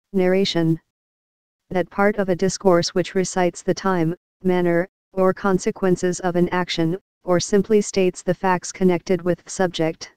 Narration. That part of a discourse which recites the time, manner, or consequences of an action, or simply states the facts connected with the subject.